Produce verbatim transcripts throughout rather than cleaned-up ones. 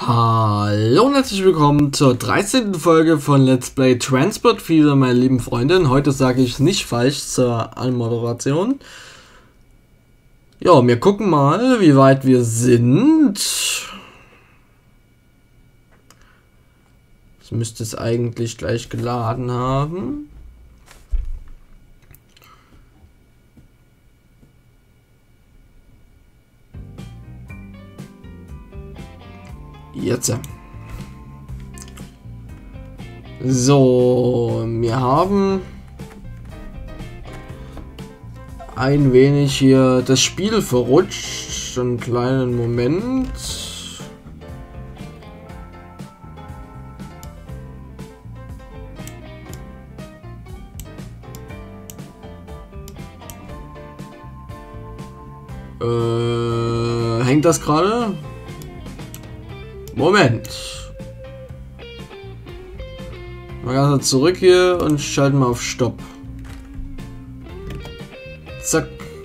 Hallo und herzlich willkommen zur dreizehnten Folge von Let's Play Transport Fever, meine lieben Freundinnen. Heute sage ich nicht falsch zur Anmoderation. Ja, wir gucken mal, wie weit wir sind. Das müsste es eigentlich gleich geladen haben. Jetzt. So, wir haben ein wenig hier das Spiel verrutscht. Einen kleinen Moment. Äh, hängt das gerade? Moment. Mal ganz zurück hier und schalten mal auf Stopp. Zack.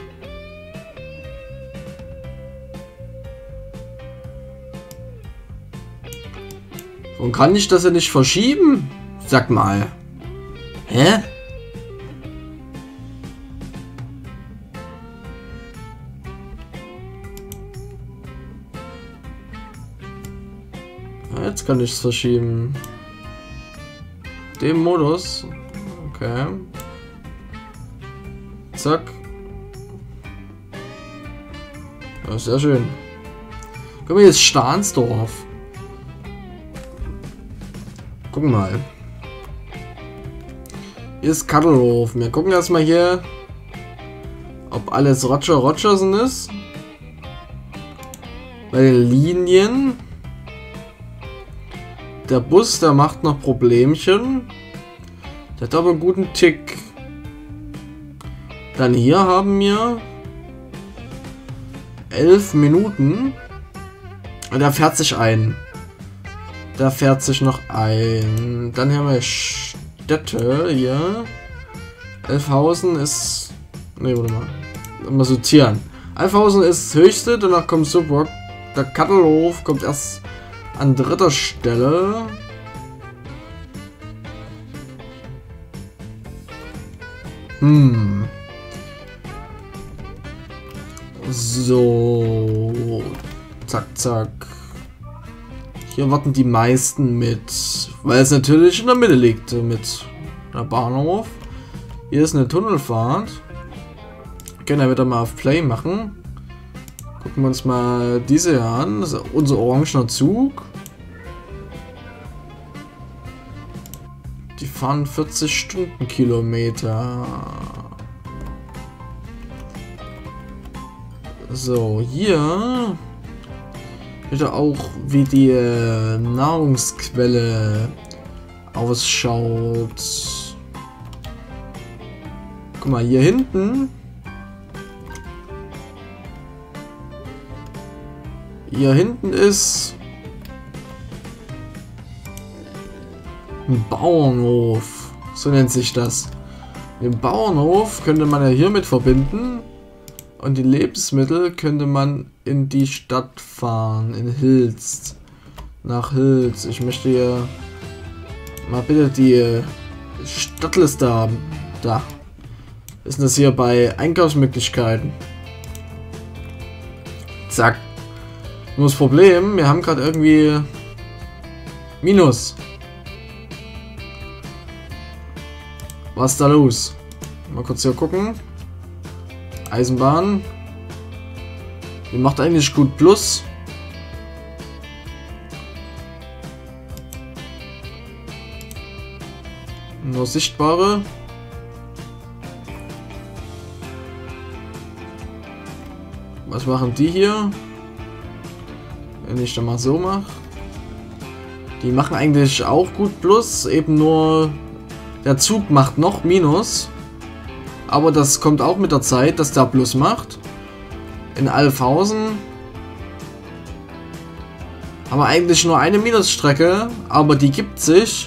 Warum kann ich das ja nicht verschieben? Sag mal. Hä? Jetzt kann ich es verschieben. Dem Modus. Okay. Zack. Ja, sehr schön. Guck mal, jetzt Stahnsdorf. Gucken mal. Hier ist Kaddelhof. Wir gucken erstmal hier, ob alles Roger Rogerson ist. Bei den Linien. Der Bus, der macht noch Problemchen. Der hat aber einen guten Tick. Dann hier haben wir elf Minuten. Und der fährt sich ein. Da fährt sich noch ein. Dann haben wir Städte hier. Elfhausen ist... Ne, warte mal. Mal sortieren. Elfhausen ist das höchste, danach kommt Subrock. Der Kaddelhof kommt erst an dritter Stelle. Hm. So. Zack, zack. Hier warten die meisten mit. Weil es natürlich in der Mitte liegt mit der Bahnhof. Hier ist eine Tunnelfahrt. Wir können ja wieder mal auf Play machen. Gucken wir uns mal diese hier an. Das ist unser orangener Zug. Die fahren vierzig Stundenkilometer. So, hier wieder auch, wie die äh, Nahrungsquelle ausschaut. Guck mal, hier hinten. Hier hinten ist ein Bauernhof. So nennt sich das. Den Bauernhof könnte man ja hiermit verbinden. Und die Lebensmittel könnte man in die Stadt fahren. In Hilst. Nach Hilst. Ich möchte hier mal bitte die Stadtliste haben. Da. Ist das hier bei Einkaufsmöglichkeiten. Zack. Nur das Problem, wir haben gerade irgendwie Minus. Was ist da los? Mal kurz hier gucken. Eisenbahn. Die macht eigentlich gut Plus. Nur sichtbare. Was machen die hier? Wenn ich dann mal so mache. Die machen eigentlich auch gut Plus, eben nur der Zug macht noch Minus. Aber das kommt auch mit der Zeit, dass der Plus macht. In Elfhausen haben wir eigentlich nur eine Minusstrecke, aber die gibt sich.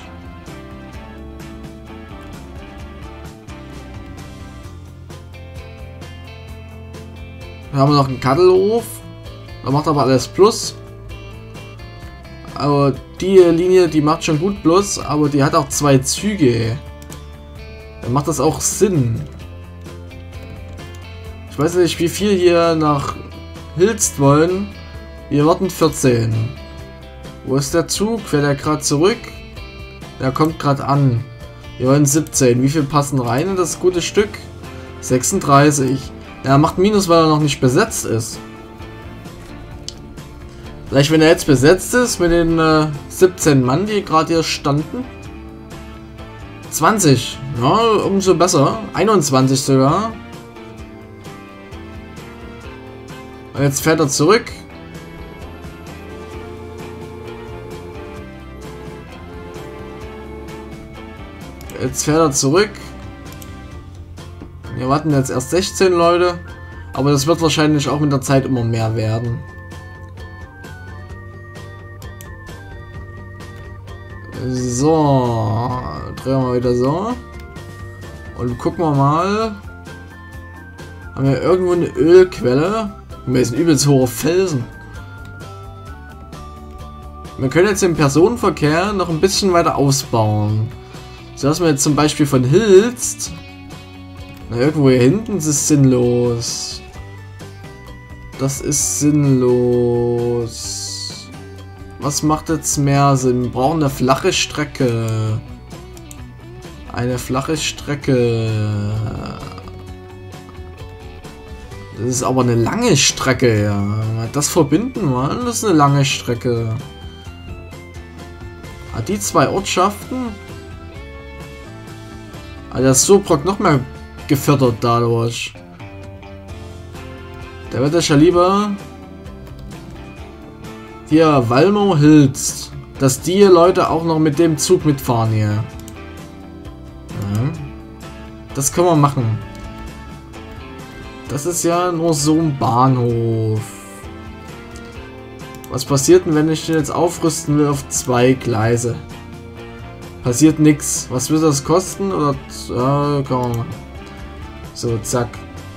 Dann haben wir noch einen Kaddelhof. Da macht aber alles Plus. Aber die Linie, die macht schon gut bloß, aber die hat auch zwei Züge. Dann macht das auch Sinn. Ich weiß nicht, wie viel hier nach Hilst wollen. Wir warten vierzehn. Wo ist der Zug? Fährt er gerade zurück? Der kommt gerade an. Wir wollen siebzehn. Wie viel passen rein in das gute Stück? sechsunddreißig. Er macht Minus, weil er noch nicht besetzt ist. Vielleicht, wenn er jetzt besetzt ist mit den äh, siebzehn Mann, die gerade hier standen. zwanzig. Ja, umso besser. einundzwanzig sogar. Und jetzt fährt er zurück. Jetzt fährt er zurück. Wir warten jetzt erst sechzehn Leute. Aber das wird wahrscheinlich auch mit der Zeit immer mehr werden. So. Drehen wir wieder so. Und gucken wir mal. Haben wir irgendwo eine Ölquelle? Wir sind übelst hohe Felsen. Wir können jetzt den Personenverkehr noch ein bisschen weiter ausbauen. So dass wir jetzt zum Beispiel von Hilst. Na, irgendwo hier hinten, das ist sinnlos. Das ist sinnlos. Was macht jetzt mehr Sinn? Wir brauchen eine flache Strecke. Eine flache Strecke. Das ist aber eine lange Strecke, ja. Das verbinden wir. Das ist eine lange Strecke. Ah, die zwei Ortschaften. Ah, der Sobrok noch mehr gefördert dadurch. Da wird es ja lieber hier Walmo Hilst, dass die Leute auch noch mit dem Zug mitfahren hier. Ja. Das können wir machen. Das ist ja nur so ein Bahnhof. Was passiert denn, wenn ich den jetzt aufrüsten will auf zwei Gleise? Passiert nichts. Was wird das kosten? Oder äh, kann man machen. So, zack.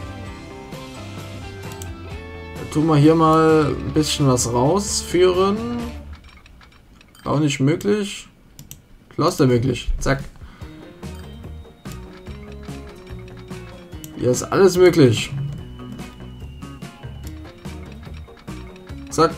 Da tun wir hier mal ein bisschen was rausführen. Auch nicht möglich. Klar ist da möglich. Zack. Hier ist alles möglich. Zack.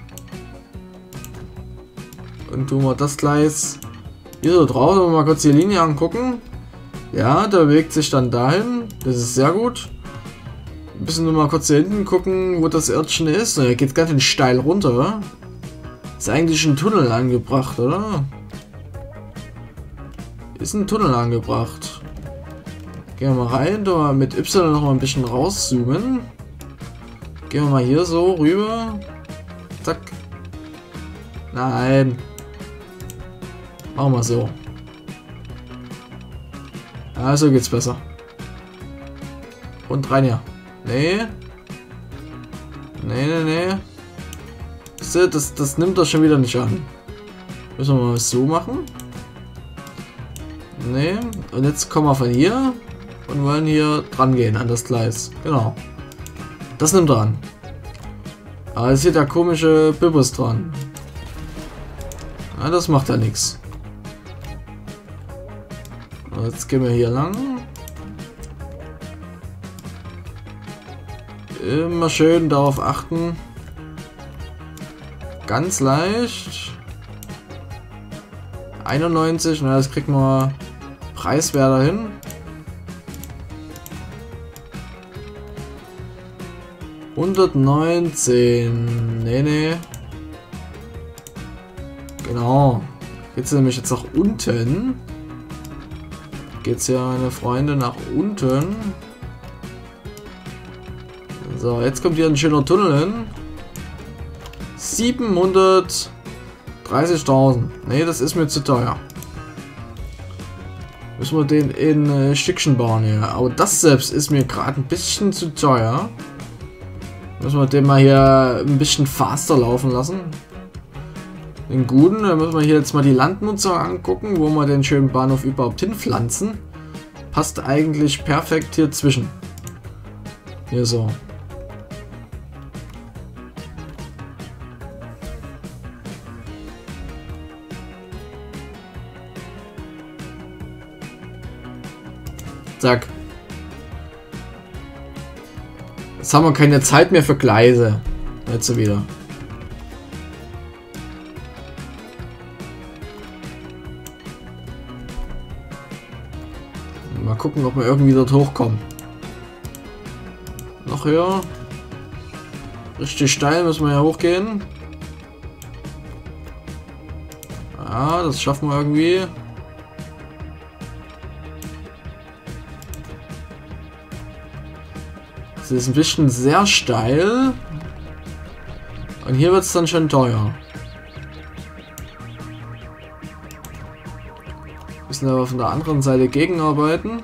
Und tun wir das Gleis hier so drauf. Wenn wir mal kurz die Linie angucken. Ja, der bewegt sich dann dahin. Das ist sehr gut. Ein bisschen nur mal kurz hier hinten gucken, wo das Örtchen ist. Er geht ganz schön steil runter. Ist eigentlich ein Tunnel angebracht, oder? Ist ein Tunnel angebracht. Gehen wir mal rein, da mal mit Y noch mal ein bisschen rauszoomen. Gehen wir mal hier so rüber. Zack. Nein. Machen wir so. Ja, so geht's besser. Und rein hier. Nee. Nee, nee, nee. Das, das nimmt das schon wieder nicht an. Müssen wir mal so machen. Nee. Und jetzt kommen wir von hier. Und wollen hier dran gehen an das Gleis. Genau. Das nimmt er an. Aber es ist hier der komische Bibbus dran. Ja, das macht ja nichts. Jetzt gehen wir hier lang. Immer schön darauf achten. Ganz leicht. einundneunzig, na, das kriegen wir preiswerter hin. hundertneunzehn. Nee, nee. Genau. Geht's nämlich jetzt nach unten. Geht's ja, meine Freunde, nach unten. So, jetzt kommt hier ein schöner Tunnel hin. siebenhundertdreißigtausend. Nee, das ist mir zu teuer. Müssen wir den in äh, Stückchen bauen hier. Aber das selbst ist mir gerade ein bisschen zu teuer. Müssen wir den mal hier ein bisschen faster laufen lassen. Den guten, da müssen wir hier jetzt mal die Landnutzung angucken, wo wir den schönen Bahnhof überhaupt hinpflanzen. Passt eigentlich perfekt hier zwischen. Hier so. Zack. Jetzt haben wir keine Zeit mehr für Gleise. Jetzt wieder. Mal gucken, ob wir irgendwie dort hochkommen. Noch höher. Richtig steil müssen wir ja hochgehen. Ja, das schaffen wir irgendwie. Das ist ein bisschen sehr steil. Und hier wird es dann schon teuer. Müssen aber von der anderen Seite gegenarbeiten.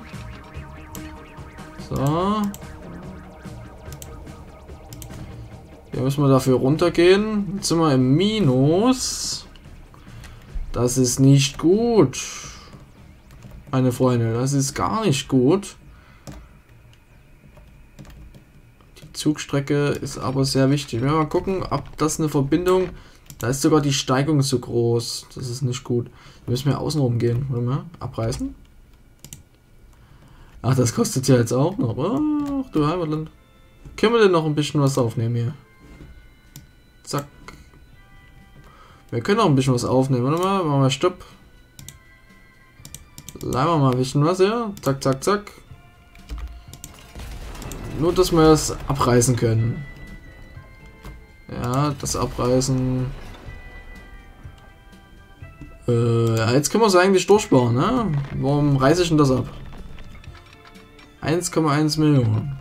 So. Hier müssen wir dafür runtergehen. Jetzt sind wir im Minus. Das ist nicht gut. Meine Freunde, das ist gar nicht gut. Die Zugstrecke ist aber sehr wichtig. Wir mal gucken, ob das eine Verbindung... Da ist sogar die Steigung so groß. Das ist nicht gut. Wir müssen ja außenrum gehen. Warte mal. Abreißen. Ach, das kostet ja jetzt auch noch. Ach, du Heimatland. Können wir denn noch ein bisschen was aufnehmen hier? Zack. Wir können noch ein bisschen was aufnehmen. Warte mal. Machen wir Stopp. Leihen wir mal ein bisschen was hier. Zack, zack, zack. Nur, dass wir es abreißen können. Ja, das Abreißen. Äh, jetzt können wir es eigentlich durchbauen, ne? Warum reiße ich denn das ab? eins Komma eins Millionen.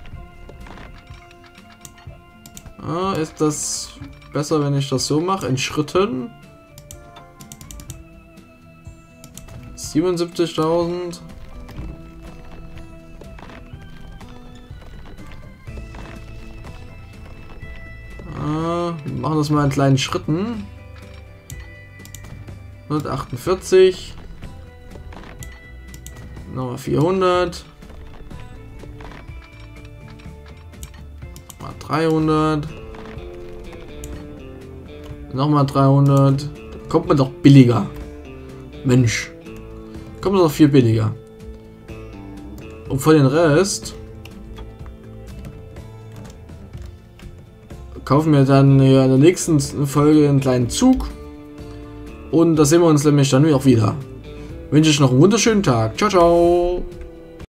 Ah, ist das besser, wenn ich das so mache? In Schritten. siebenundsiebzigtausend. Ah, wir machen das mal in kleinen Schritten. hundertachtundvierzig. Nochmal vierhundert. Mal dreihundert. Nochmal dreihundert. Da kommt man doch billiger. Mensch. Kommt man doch viel billiger. Und für den Rest kaufen wir dann in der nächsten Folge einen kleinen Zug. Und da sehen wir uns nämlich dann auch wieder. Wünsche ich noch einen wunderschönen Tag. Ciao, ciao.